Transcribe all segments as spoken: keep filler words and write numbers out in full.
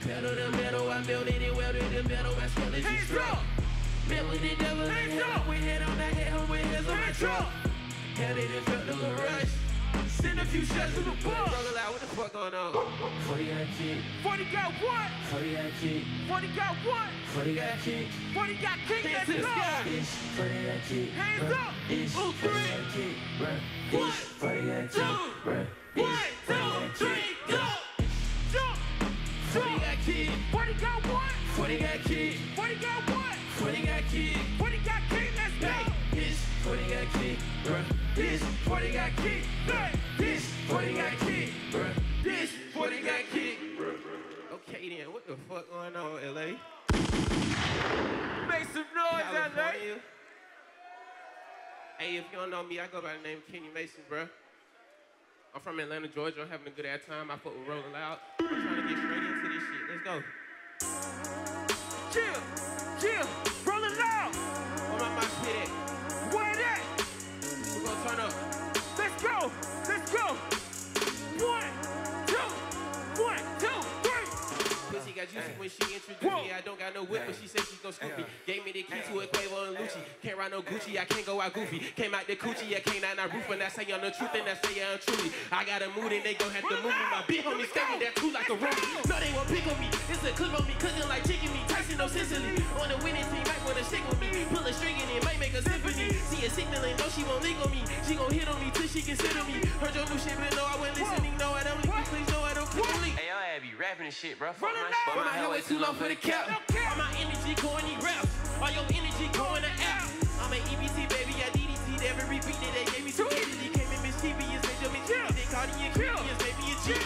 Pedal the metal, I melted it, welded the metal, my skeleton Hands strong. up! Man with the devil, Hands head up! with head on that head, home with hands on my Hands truck. up! Hell, it felt the little rush. Send a few shots to the bus. Roll out, what the fuck going on? forty got kick. forty got what? forty got kick. forty got what? forty got kick. forty got kick, let's Hands to the go! sky. Bitch, forty got kick. Hands bruh. up! Bitch, Ooh, forty three. got kick. bruh. One, Bitch, forty got two, kick. bruh. Bitch, One, forty two, got three, kick. go! Jump! forty got kick. forty got what? forty got kick. forty got what? forty got kick. forty got kick, let's go! Bitch, forty got kick. bruh. Bitch, forty got kick. Hey! Bitch, forty got kick. bruh. Bitch, forty got kick. Okay then, what the fuck going on, L A? Make some noise, L A! California. Hey, if you don't know me, I go by the name of Kenny Mason, bruh. I'm from Atlanta, Georgia. I'm having a good ass time. I fuck with Rolling Loud. I'm trying to get straight into this shit. Let's go. Chill! Chill! Rolling loud! Where my mosh pit at? Where that? We gonna turn up. Let's go! Let's go! One, two, one, two, three! Pussy got juicy when she introduced Whoa. me. I don't got no whip, but she said she gon' scoop me. Gave me the key to a Quavo and Lucci. Can't ride no Gucci, I can't go out goofy. Came out the coochie, I can't out roof, and I say I'm the truth, and I say I'm truly. I got a mood and they gon' have to move me. My big homie standing there too like a roomie. No, they won't pick on me. It's a clip on me, cooking like chicken meat. Tyson no Sicily. On the winning team, might wanna stick with me. Pull a string and it might make a symphony. See a signal and know she won't link on me. She gon' hit on me till she consider me. Heard your new shit, but no, I wasn't listening. No, I don't leak. Please, no, I don't click the link. Hey, y'all had be rapping and shit, bro. Fuck Run my it shit. down. But my hair way too long for the cap. All my energy going these raps. All your energy going to app. I'm an E B T, baby, I D D T. Every beat that they gave me some energy. Came in mischievous, they just me cheap. They called me ingredients, baby, a G.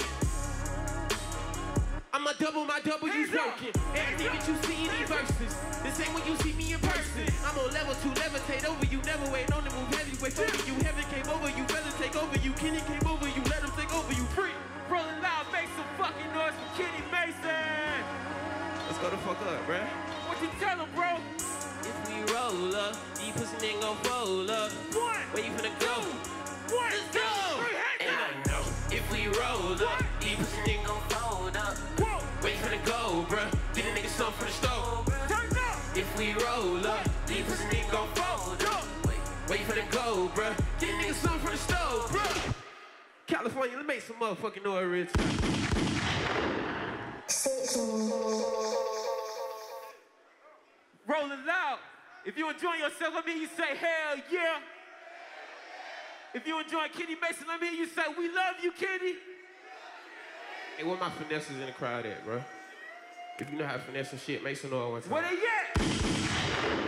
I'ma double my W's working. Everything that you see in these verses, the same when you see me in person. I'm on level two, levitate over you, never wait on the move heavyweight over you. Heaven came over you, fellas take over you. Kenny came over you, let him take over you. Free. Rolling loud, make some fucking noise for Kenny Mason! Let's go the fuck up, bruh. What you tell him, bro? If we roll up, these pussy niggas gon' fold up. One, Where you finna go? one, Let's two, go! three, hands And I up! know if we roll up, these pussy niggas gon' fold up. Whoa, Where you finna go, bruh? Get a nigga something from the stove. turn up! If we roll up, these pussy niggas gon' fold up. Where you finna go, bruh? Get a nigga something from the stove, bruh. California, let's make some motherfucking noise, Rich. Rolling loud. If you enjoying yourself, let me hear you say, hell yeah. If you enjoying Kenny Mason, let me hear you say, we love you, Kenny. Hey, where my finesses in the crowd at, bro? If you know how to finesse some shit, make some noise one time. Where they at?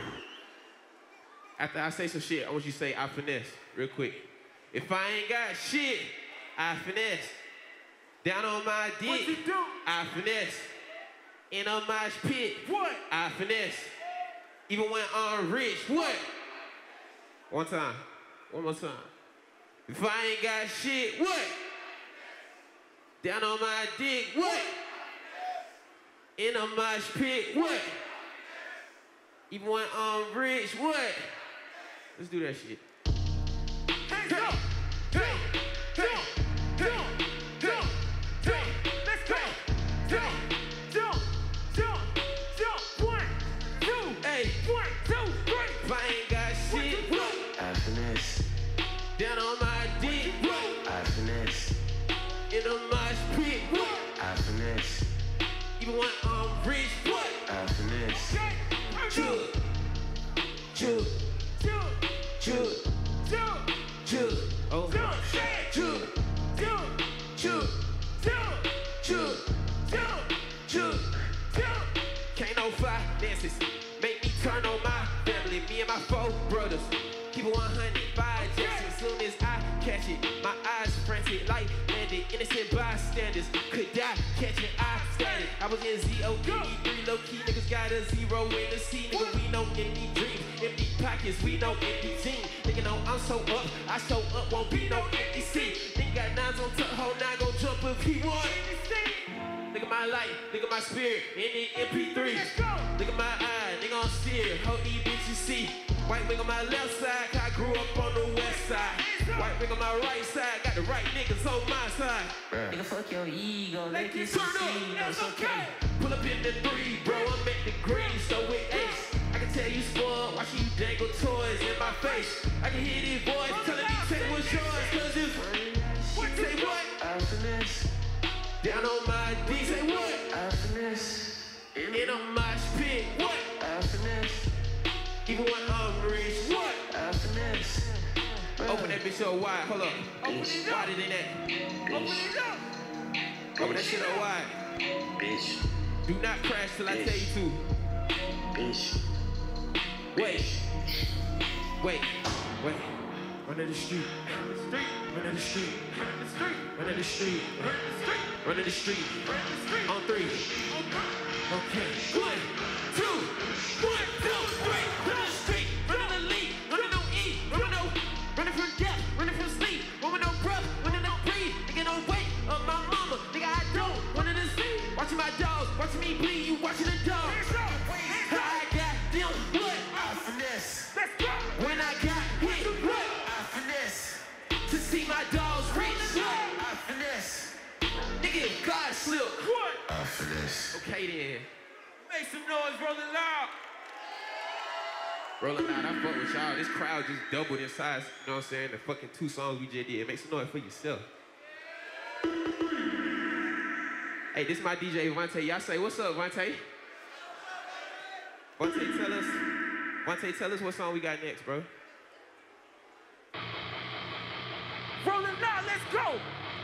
After I say some shit, I want you to say, I finesse, real quick. If I ain't got shit, I finesse. Down on my dick, What you do? I finesse. In a mosh pit, What? I finesse. Even when I'm rich, what? One time, one more time. If I ain't got shit, what? Down on my dick, what? In a mosh pit, what? Even when I'm rich, what? Let's do that shit. Hands up! Hey! Hey! Jump! Jump! Jump! Let's go! Jump! Jump! Jump! Jump! One, two, Hey, one, two, three! if I ain't got shit, what? I finesse. Down on my dick, what? I finesse. In a mosh pit, what? I finesse. Even when I'm rich, what? I finesse. Chug, chug, Jump! chug, Jump! chug. Oh, Jump! chug, Jump! chug, Jump! chug, Jump! chug. Jump! Can't no finances make me turn on my family. Me and my four brothers keep it one hundred. Five just as soon as I catch it. My eyes frantic like landed. Innocent bystanders could die. Catch it, I stand it. I was in Z O D three low key. Niggas got a zero in the C. Nigga, we know empty dreams. Empty pockets, we know empty jeans. Nigga, know I'm so up. I show up, won't be no empty seat. Nigga got nines on tuck, whole nine gon' jump if he want. Look at my light, look at my spirit, in the M P three. Let's go! Look at my eye, nigga on steer, whole E bitches see. White wing on my left side, 'cause I grew up on the west side. White wing on my right side, got the right niggas on my side. Nigga, fuck your ego, Like like you it's turn up, it's okay. Pull up in the three, bro, I'm at the green, so it ace. I can tell you spoiled, watching you dangle toys in my face. I can hear these boys telling me take what's yours, 'cause it's say what? I finesse, Down on my D, say what? I finesse, In on my spit, what? I finesse, Even when I'm rich, what? I finesse. Open that bitch up wide, hold up. Open it up. Wider than that. Open it up. Open that shit up wide. Bitch, Do not crash till I tell you to. bitch, Wait. Wait. Wait. Run to the street. Run to the street. Run to the street. Run to the street. On three. Okay. One, two, one, two, three. Run to the street. Run to the lead. Run to no E. Run to no. Running from death. Running from sleep. Woman no breath. Running no breathe. Nigga no wait. Of my mama. Nigga I don't. Wanted to see. Watching my dogs. Watching me bleed. You watching the dog. I got them. What? I finesse, Let's go. When I got hit. What? I finesse, To see my dogs reach. What? I finesse, Nigga, God slip. What? I finesse. Okay then. Make some noise, rolling loud. Rolling out, I fuck with y'all. This crowd just doubled in size. You know what I'm saying? The fucking two songs we just did. Make some noise for yourself. Hey, this is my D J Vontae. Y'all say, what's up, Vontae? Vontae, tell us. Vontae, tell us what song we got next, bro. Rolling loud, let's go.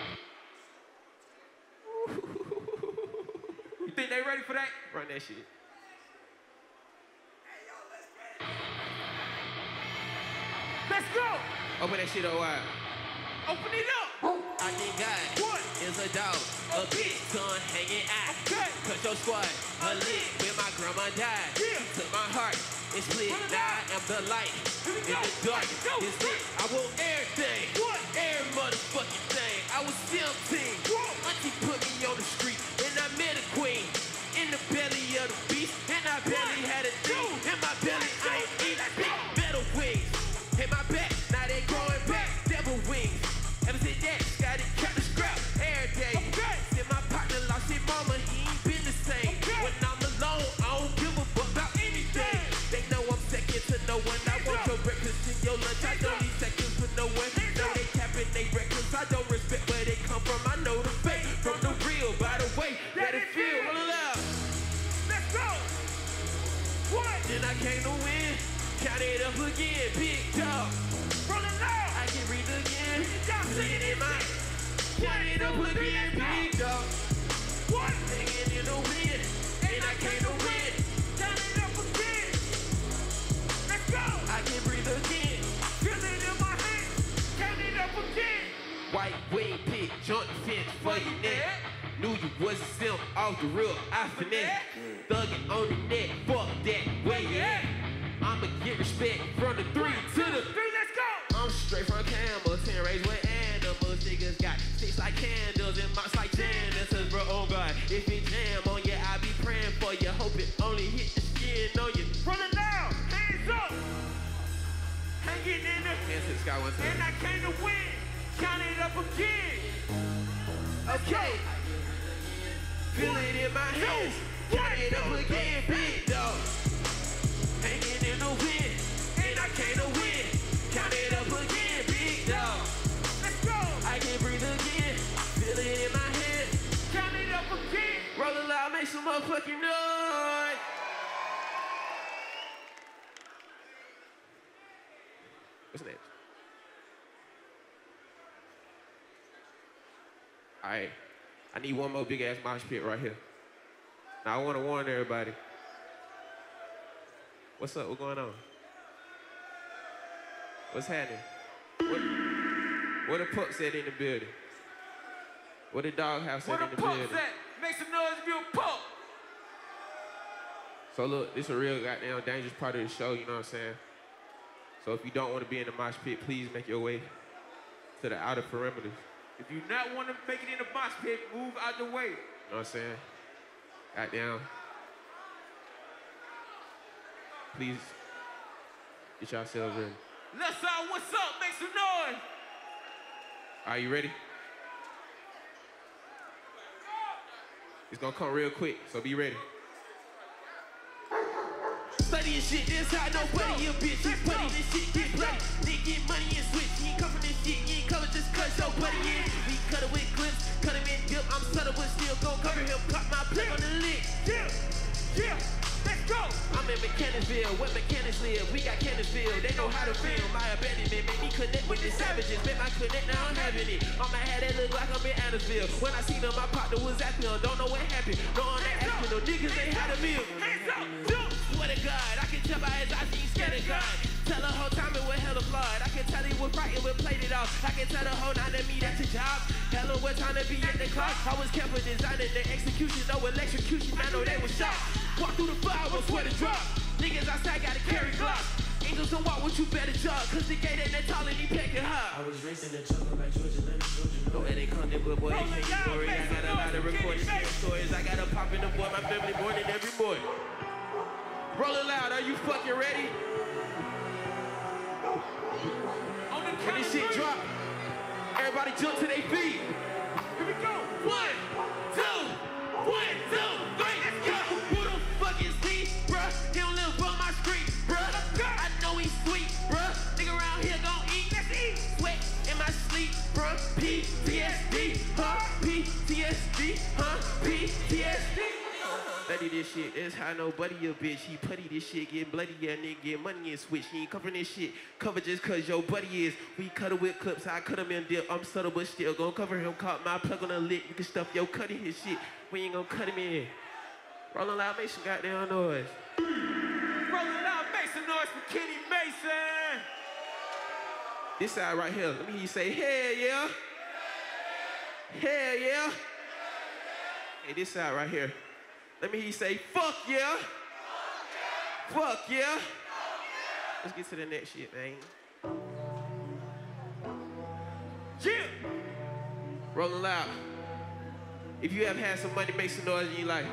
You think they ready for that? Run that shit. Let's go. Open that shit up wide. Open it up. I think God What? is a dog, a bitch, son hanging out. Okay. Cause your squad, a lit when my grandma died. Yeah. Took my heart, it's split. Put it Now down. I am the light. Here we In go. the dark, Let's go. it's lit. I want everything. What? Every motherfucking thing. I was seventeen. Whoa. Auntie put me on the street, and I met a queen. In the belly of the beast, and I barely had a thing. In my belly, I ain't eat big metal wings. In my back, now they growing back. Devil wings. Ever since that, got it, kept the scrap every day. Okay. Then my partner lost his mama, he ain't been the same. Okay. When I'm alone, I don't give a fuck about anything. They know I'm second to no one. I want your breakfast and your lunch. I don't need seconds for no one. Know they capping they records. I don't respect where they come from. I know the fake from the real. By the way, let it feel. Roll it out. Let's go. What? Then I came to win. Count it up again, big dog. Rolling loud. I can breathe again. Y'all Sing it in my. Count it up again, big dog. What? Hanging in the wind, and I came to win. Count it up again. Let's go. I can breathe again. Feel it in my hand. Count it up again. White wing pit, joint fence for your neck. Knew you was a simp off the real, I finesse. Thuggin' on the net, fuck that, where you at? I'ma get respect from the three to the Three, let's go. I'm straight from Campbell, ten raised with animals. Niggas got sticks like candles and mops like janitors, bro. Oh God, if it jam on you, I be praying for you. Hope it only hit the skin on you. Rolling loud. Hands up. Hanging in the. Hands to the sky one And time. I came to win. Count it up again. Okay. Feel it in my hands. Count it up again, big dog. Hanging in the wind, and I came to win. Count it up again, big dog. Let's go. I can breathe again. Feel it in my hand. Count it up again. Roll it loud, make some motherfucking noise. What's next? All right, I need one more big ass mosh pit right here. Now I want to warn everybody. What's up? What going on? What's happening? What, what the pups at in the building? What the doghouse Where at the in the pups building? at? Make some noise if you're a pup. So look, this is a real goddamn dangerous part of the show, you know what I'm saying? So if you don't want to be in the mosh pit, please make your way to the outer perimeters. If you not want to make it in the mosh pit, move out the way. You know what I'm saying? Goddamn. Please Get yourselves ready. Let's all, what's up? Make some noise. Are you ready? It's gonna come real quick, so be ready. Studying shit, this how nobody you bitch. You buddy, this shit get bloody. Nigga get money and switch. You ain't cover this shit, you ain't cover just cause your buddy in. We cut it with clips, cut him in dip. I'm subtle but still gon' cover him. Cut my plug on the lid. Yeah, yeah, let's go. I'm in Mechanicsville, where mechanics live. We got Canonsville, they know how to feel. My abandonment made me connect with the savages. Make my connect, now I'm having it. On my head, it look like I'm in Andersville. When I seen them, my partner was acting. Don't know what happened. No, I'm not acting. No niggas ain't had a meal. Hands up, jump. Swear to God, I can tell by his eyes he's scared of God. Tell the whole time it was hella flawed. I can tell he was frightened, we played it off. I can tell the whole night to me that's your job. Hella what time to be at the clock. I was careful designing the execution, no electrocution. I know they was shocked. Walk through the fire, was swear to drop. Niggas outside gotta carry glock. Angels don't walk with you better jog. Cause the gate ain't that tall and he packed it high. I was racing the jungle like Georgia Lennon, Georgia. No, it ain't content, but boy, it can't story. I got a lot of recorded stories. I gotta pop in the boy, my family born in every boy. Roll it loud, are you fucking ready? When this shit drop, everybody jump to their feet. Here we go. One, two, one, two, three, let's go. Who the fuck is he, bruh? He don't live on my street, bruh. I know he's sweet, bruh. Nigga around here gon' eat. Let's eat. Sweat in my sleep, bruh. P T S D, huh? P T S D, huh? P T S D. Study this shit, that's how nobody a bitch. He putty this shit, get bloody, yeah, nigga, get money and switch. He ain't covering this shit, cover just cause your buddy is. We cut it with clips, I cut him in dip. I'm subtle but still gon' cover him, caught my plug on the lit. You can stuff your cut in his shit, we ain't gon' cut him in. Rollin' loud, make some goddamn noise. Rolling out, make some noise for Kenny Mason. This side right here, let me hear you say, hell yeah. Hell yeah. Hey, this side right here. Let me hear you say, fuck yeah. Fuck yeah. Let's get to the next shit, man. Yeah. Rolling loud. If you have had some money, make some noise in your life.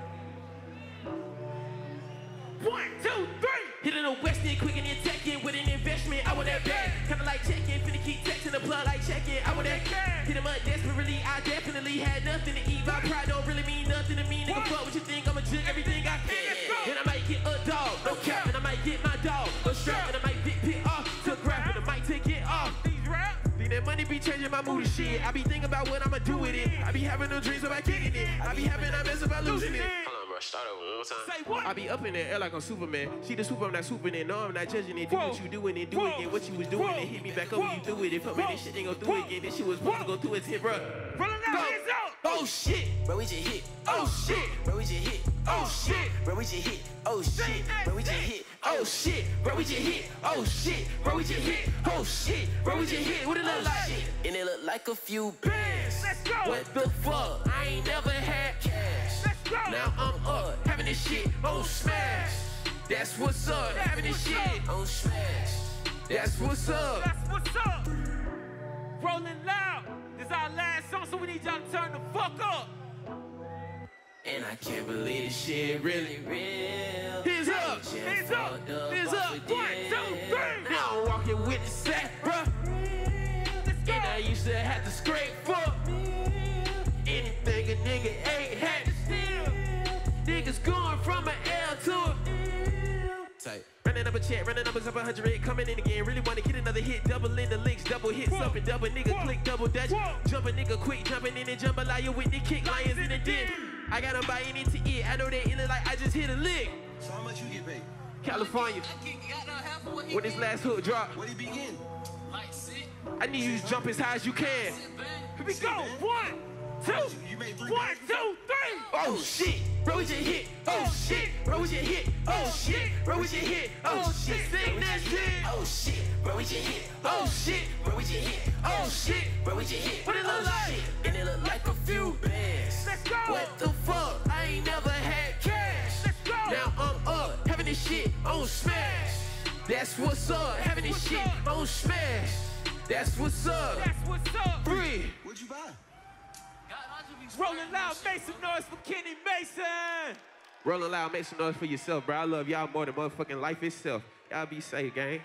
One, two, three. Hitting a West End quick and then teching with an investment. I want that bag. Kinda like checking, finna keep texting the plug like checking. I want that cash. Hit him up desperately, I definitely had nothing to eat. My pride don't really mean nothing to me. Nigga, fuck what you think, I'ma jig everything I can. And I might get a dog, no cap. And I might get my dog, a strap. And I might get pit off to grab. And I might take it off. These rap. Think that money be changing my mood and shit. I be thinking about what I'ma do with it. I be having no dreams about getting it. I be having nightmares about losing it. Start over one more time. Say what? I be up in the air like I'm Superman. See the super, I'm not swooping it. No, I'm not judging it. Do Whoa. what you doing and do Whoa. again. What you was doing Whoa. and hit me back up when you do it. If I made this shit ain't go through Whoa. again, this shit was supposed to go through its hit, bro. Rolling out, Go. hands up. Oh shit. Bro, we just hit. Oh shit. Bro, we just hit. Oh shit. Bro, we just hit. Oh shit. Bro, we just hit. Oh shit. Bro, we just hit. Oh shit. Bro, we just hit. Oh shit. Bro, we just hit. What it look like? And it look like a few bands. Let's go. What the fuck? I ain't never had cash. Let's go. Now I'm up, having this shit on smash. That's what's up, having this shit On smash. That's what's up. That's what's up. Rolling loud. This is our last song, so we need y'all to turn the fuck up. And I can't believe this shit really real. Hands up, Hands up. hands up. One, two, three. Now I'm walking with the sack, bruh. Let's go. And I used to have to scrape for anything a nigga ain't had to steal. Niggas going from an L to a Tight. running up a check, running numbers up a hundred, coming in again. Really wanna get another hit, double in the licks, double hits up and double nigga Whoa. click, double dutch. Whoa. Jump a nigga quick, jumping in and jambalaya with the kick, lions in the den. I got them buying into it, I know they in it like I just hit a lick. So how much you get paid? California, when this last hook drop, Where do you begin? I need you to jump as high as you can. Here we go. One, two, You made three one, bands? two, three. Oh shit, bro, we just hit. Oh shit, bro, we just hit. Oh shit, bro, we just hit. Oh shit, sing that shit. Oh shit. Bro, we just hit. Oh shit, Bro, we just hit. oh shit. Bro, we just hit. What it look like? And it look like a few bands. Let's go. What the fuck? I ain't never had cash. Let's go. Now I'm up, having this shit on smash. That's what's up, having this shit on smash. That's what's up. That's what's up. Free. What'd you buy? Rolling loud, make some noise for Kenny Mason. Rolling loud, make some noise for yourself, bro. I love y'all more than motherfucking life itself. Y'all be safe, gang.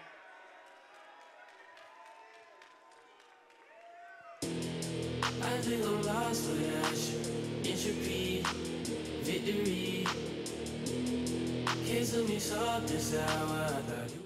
I think I'm lost without you. Entropy, victory. Kissing me soft and sour. I thought you